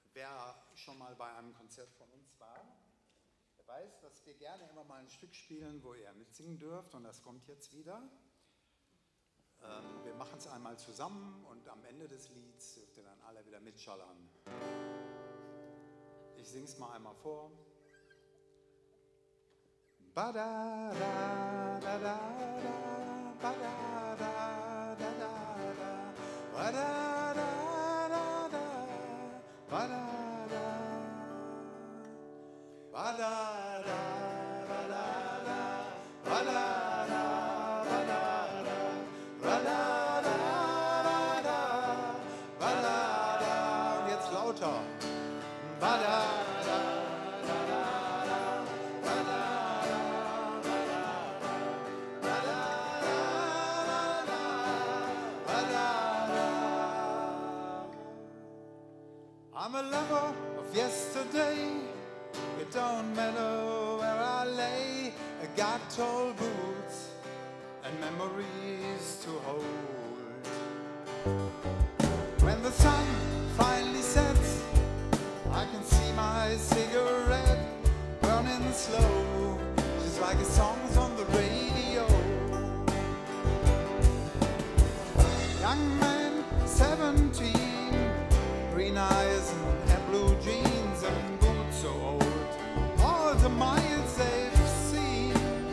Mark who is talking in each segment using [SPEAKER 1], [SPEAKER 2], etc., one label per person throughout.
[SPEAKER 1] Wer schon mal bei einem Konzert von uns war, der weiß, dass wir gerne immer mal ein Stück spielen, wo ihr mitsingen dürft, und das kommt jetzt wieder. Wir machen es einmal zusammen und am Ende des Lieds dürft ihr dann alle wieder mitschallern. Ich singe es mal einmal vor. Ba da da da da da, ba da da da da da, ba da da da da, ba da da, ba da da ba da da, ba da da ba da da, ba da da da, ba da da. Und jetzt lauter. Ba da. I'm a lover of yesterday. It don't matter where I lay. I got tall boots and memories to hold. When the sun finally sets, I can see my cigarette burning slow, just like the songs on the radio. Young man, 17, green eyes and blue jeans and boots so old, all the miles they've seen.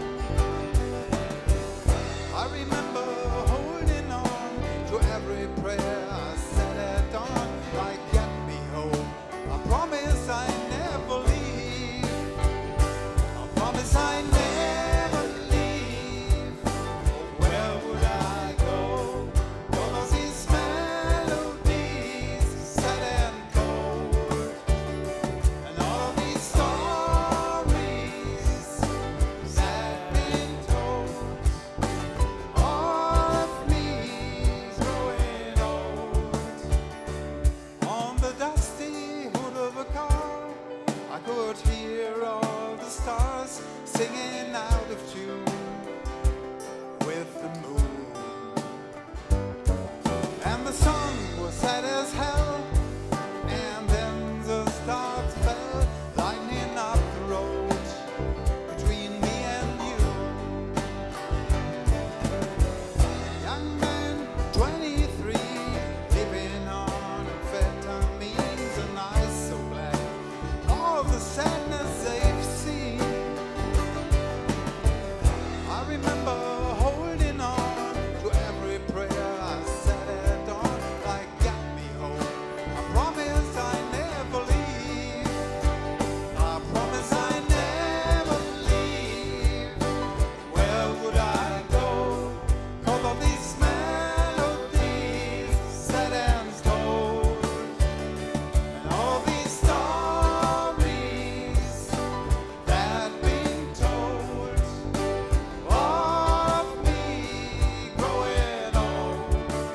[SPEAKER 1] I remember holding on to every prayer I said at dawn, like get me home. I promise I never leave. I promise I never leave. Oh, where would I go? All these melodies sad and cold, and all of these stories that been told, all of me growing old. On the dusty hood of a car, I could hear all the stars singing out of tune with the moon. And the sun was sad as hell, and then the stars fell, lighting up the road between me and you. Young man, 23, living on amphetamines, and eyes so black, all the sadness they've seen. I remember holding on to every prayer I said at dawn, like get me home. I promise I never leave. I promise I never leave. Where would I go? 'Cause of these melodies sad and told, and all these stories that been told, all of me growing old.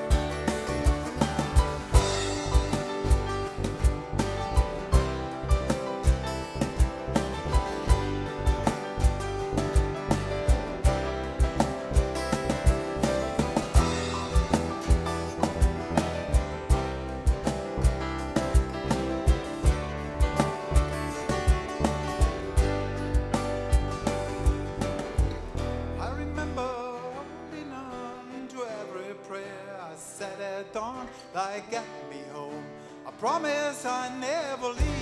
[SPEAKER 1] I remember holding on to every prayer I said at dawn, like get me home. I promise I never leave.